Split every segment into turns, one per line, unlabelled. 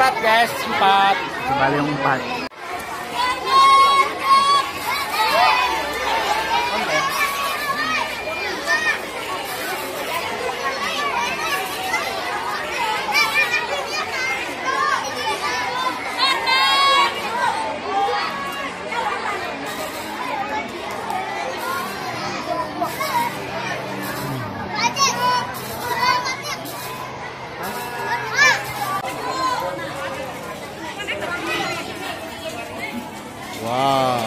4 guys, 4.
Cipayung 4. Wow.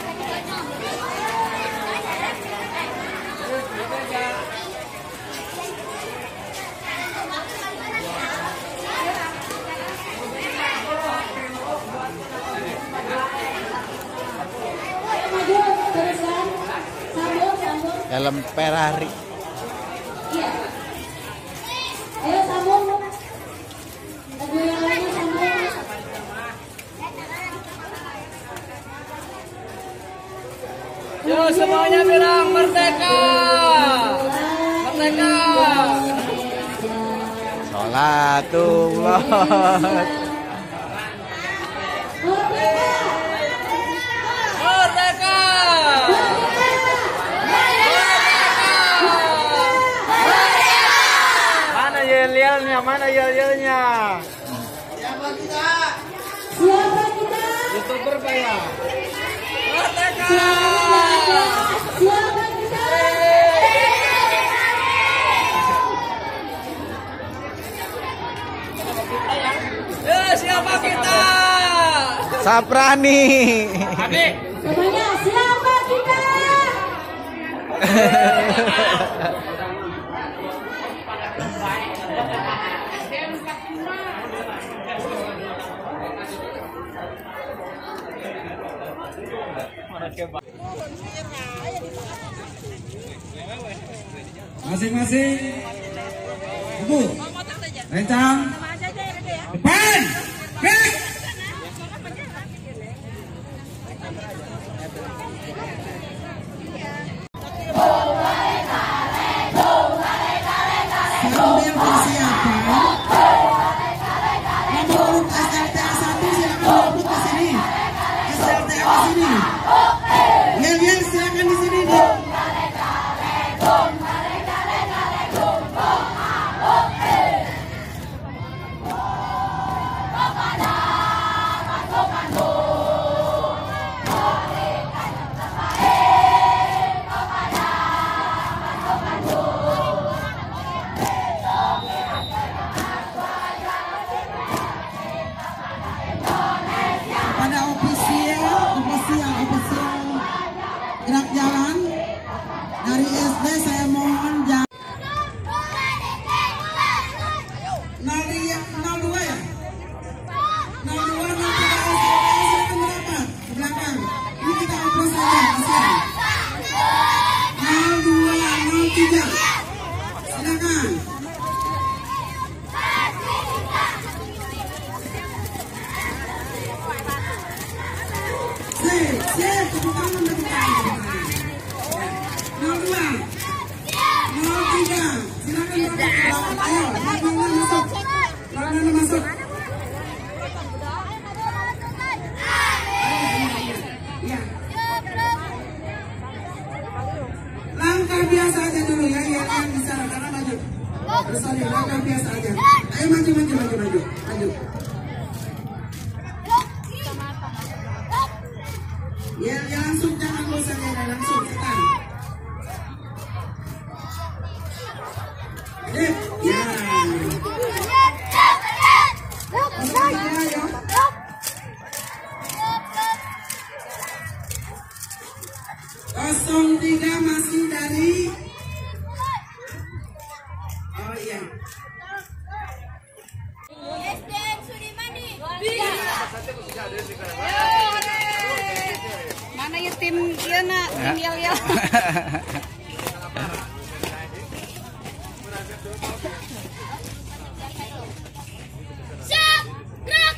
Dalam Ferrari.
Iya. Ayo sambung. Lagu yang lainnya sambung.
Yo semuanya bilang merdeka. Merdeka.
Sholatullah.
Merdeka. Mana yel-yelnya? Mana yel-yelnya?
Siapa kita? Siapa kita?
YouTuber Pak ya? Merdeka.
Siapa kita?
Siapa kita?
Saprani.
Abi.
Semuanya siapa kita?
Masing-masing ibu rencang depan back. Sambil persiapan nomor urut SLTA 1 silakan berebut ke sini. SLTA ke sini. Yel-yel silakan di sini nih. Ofisial gerak jalan dari SD, saya mohon jangan 02 ya 02 silakan merapat ke belakang. Ini kita oplos saja, kasihan. 02 03 silakan. Tepuk tangan bagi kami. 02 03 silakan merapat. Ayo, lapangan masuk. Lapangan masuk. Ya. Langkah biasa aja dulu ya, yang bisa karena maju. Sorry, langkah biasa aja. Ayo maju. Ya langsung, jangan bosan ya, langsung sekarang. Ya. Kosong 03 masih dari. Oh iya.
Mana ya tim ieu na, tim yel-yel.
Siap, gerak.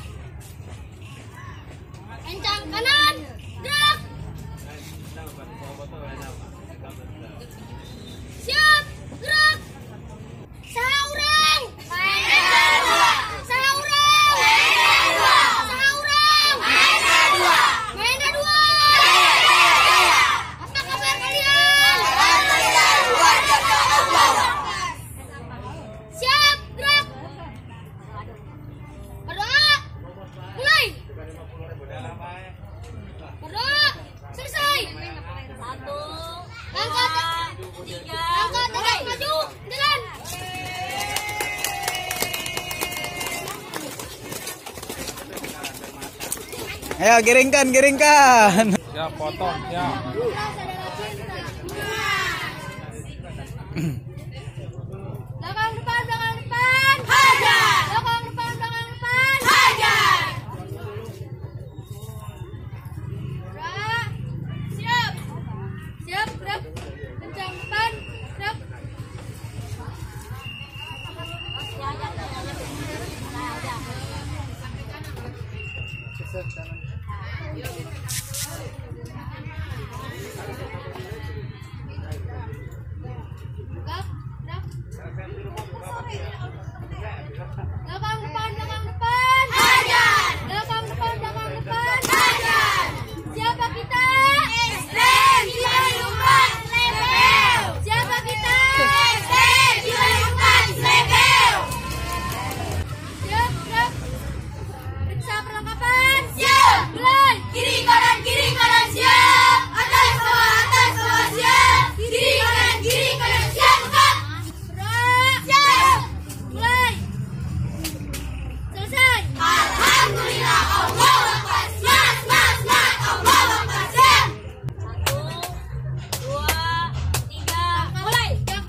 Kencang kanan, gerak. Siap, gerak. Saurang. Saurang.
Ayo giringkan, giringkan.
Ya potong ya.
Belakang depan, hajar. Belakang depan, hajar. Gerak. Siap. Siap, gerak. Kencang depan, gerak. Gerak, gerak. Belakang depan, hajar. Belakang depan, hajar. Siapa kita? Ekstrem Cibaduyut Sleepeu. Siapa kita? Ekstrem Cibaduyut Sleepeu. Siap, siap. Periksa perlengkapan. Siap. Mulai. Kiri kanan siap. Atas bawah siap. Kiri kanan siap. Bukan. Gerak. Siap. Mulai. Selesai. Alhamdulillah. Allahu Akbar. Semangat. Allahu Akbar. Siap. 1, 2, 3. Mulai.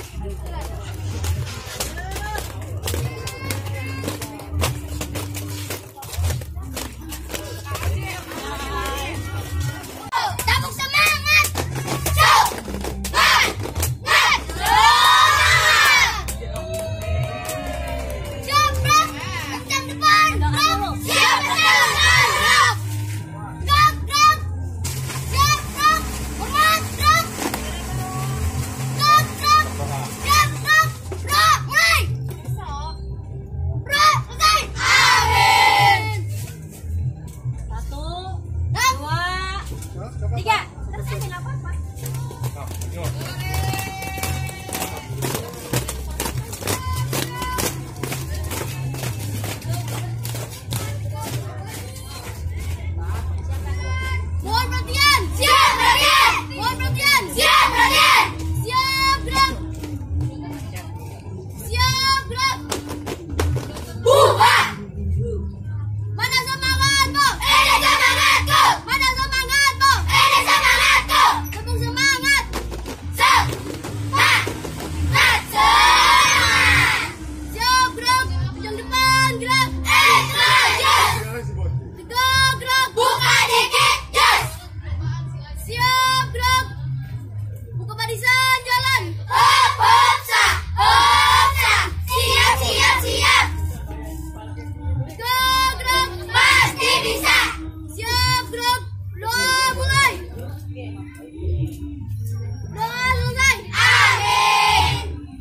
Tabung semangat. Semangat. Siap, bro. Kencang depan, bro. Siap, kencang, bro. Gerak, gerak. Siap, bro. Hormat, bro. Gerak, gerak. Siap, bro. Bro, mulai. Bro, selesai. Amin. 1, 2, 3. Selesai, nggak apa-apa. Mohon perhatian. Siap, perhatian. Mohon perhatian. Siap, perhatian. Siap, gerak. Siap, gerak. Bubar. Mana semangatmu? Ini semangatku. Mana semangatmu? Ini semangatku. Tepuk semangat. Semangat. Semangat. Siap, gerak. Yang depan, gerak. Yes. Tegak, gerak. Buka dikit. Yes. Siap, gerak. Buka barisan, jalan. Hop, hop, sa. Hop, sa. Siap. Tegak, gerak. Pasti bisa. Siap, gerak. Doa mulai. Doa selesai. Amin.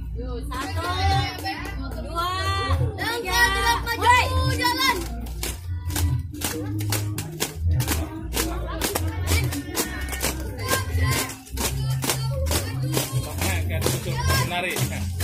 1, 2, 3. Gerak maju, jalan.
Menarik.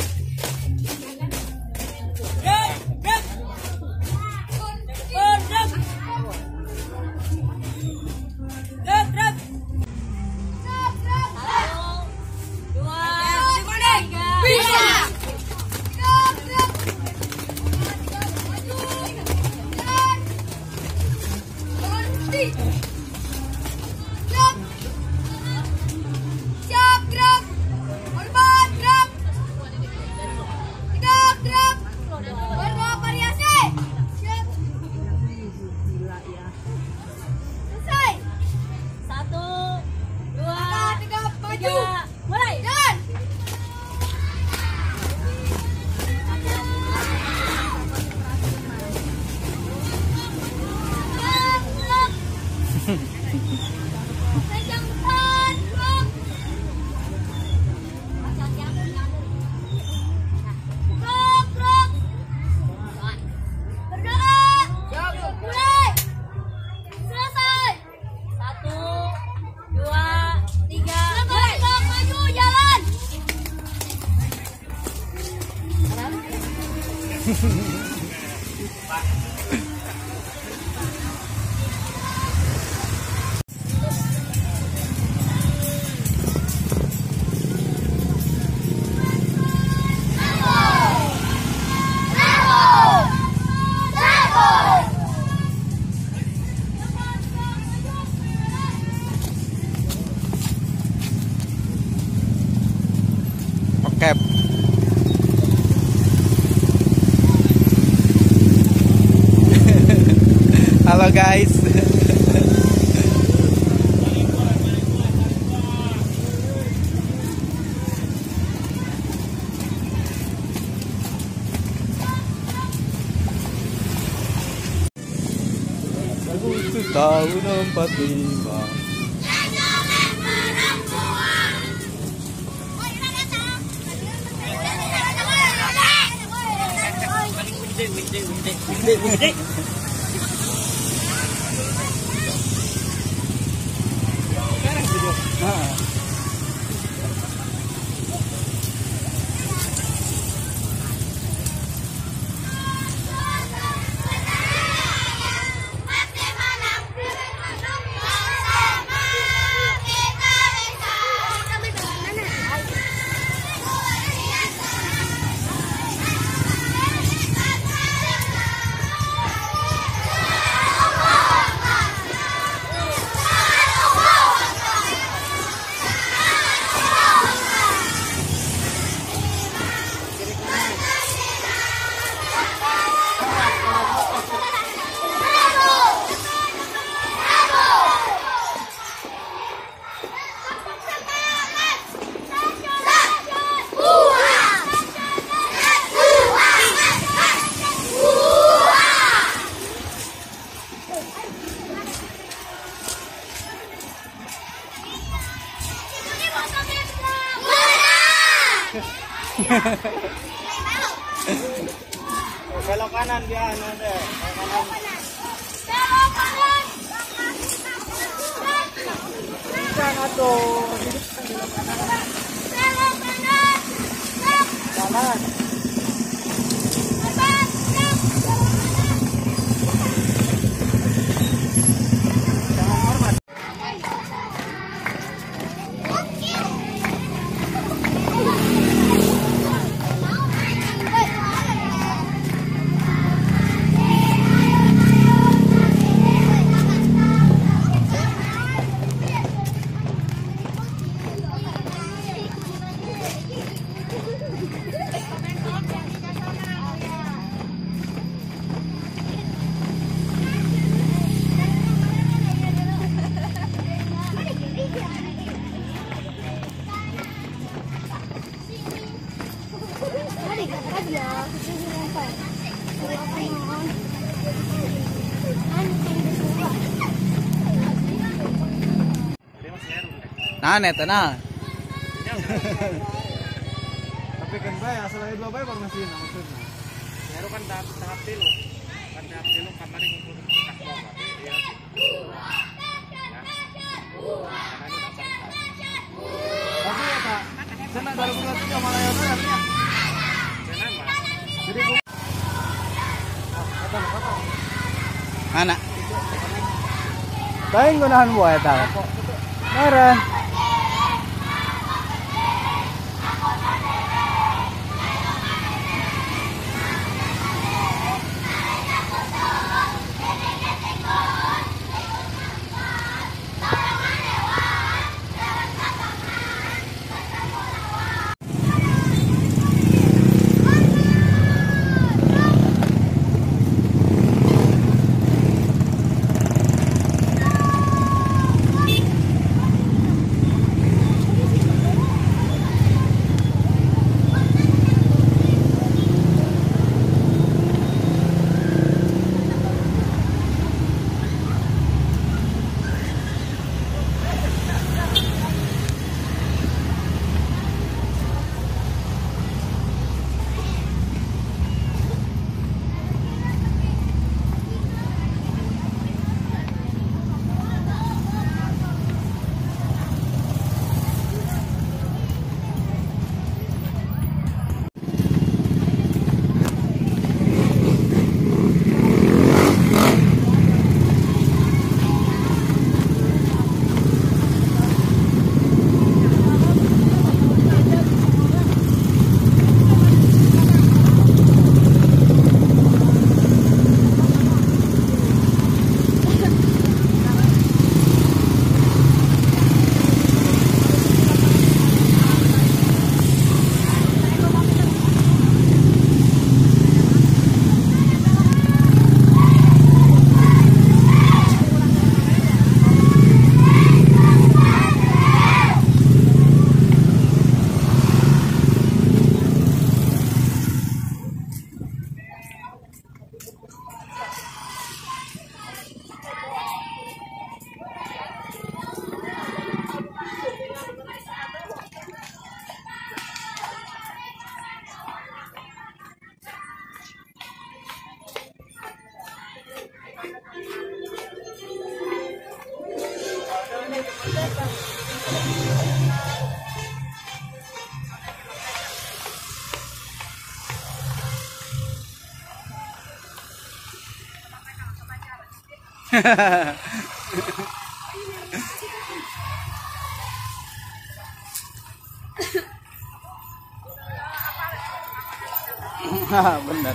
Siap, gerak. Hormat, gerak. Tegak, gerak. Bervariasi. Siap. Selesai. 1, 2, 3, maju. Mulai. Jalan. Gerak, gerak. Pegang depan, gerak. Gerak. Berdoa. Mulai. Selesai. 1, 2, 3. Mulai. Maju, jalan.
Halo guys. Agustus tahun 45.
Belok kanan dia nanti.
Belok kanan.
Jangan tuh.
Belok kanan.
Kanan.
Nah, net nah.
Tapi kan bayar selain dua bayar baru ngasih maksudnya. Baru kan tahap tilu. Kan tahap tilu kemarin ngumpul tak bawa. Ya. Tapi ya Kak, sana dari bulan 3 malah ya benar ya. Sana mah. Jadi kata.
Mana? Tayong gunahan mo eta. Meron. Bener.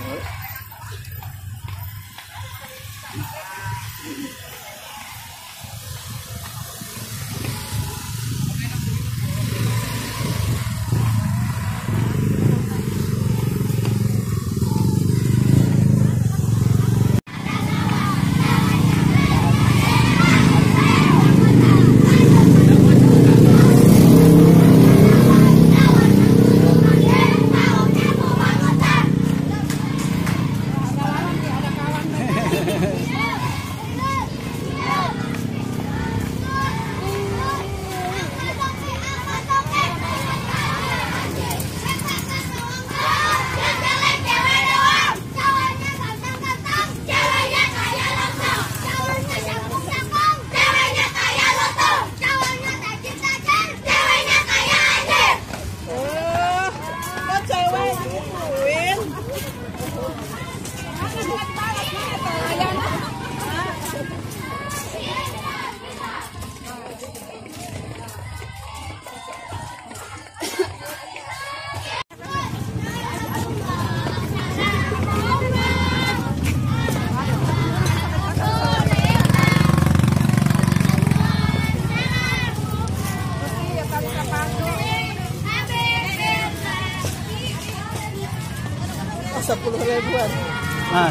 Ah.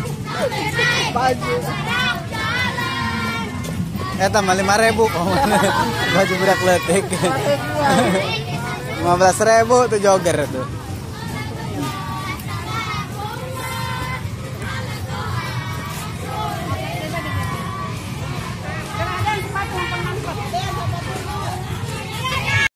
Eta mah 5.000 baju budak letik. 15.000 tuh jogger tuh.